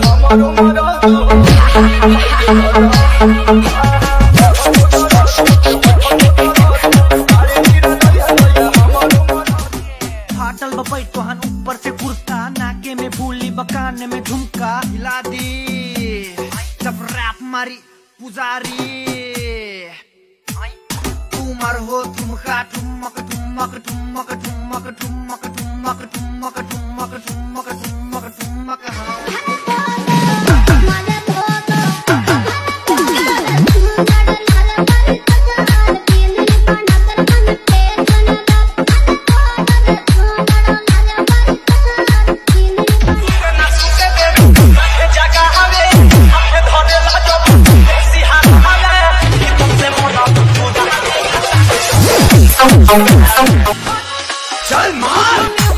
फाटल बपई तोहन ऊपर से कुर्ता, नाके में फूली बकाने में झुमका, हिला दी जब रैप मारी पुजारी। तुमर हो ठुमका ठुमक ठुमक ठुमक ठुमक ठुमक ठुमक ठुमक ठुमक ठुमक ठुमक ठुमक चल मार।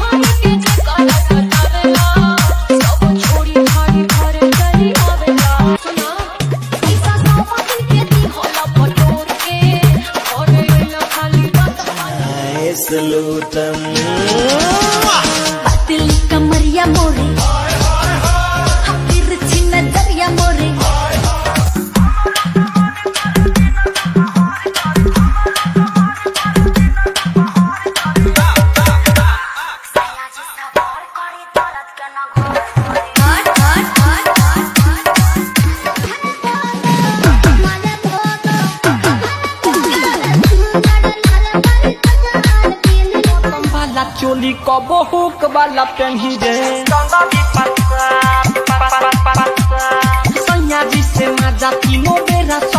पतली कमरिया मोरे, तिरछी नजरिया मोरे, चोली कबो हुक वाला पेन्ही रे, सैया जी से मजा तीनों बेरा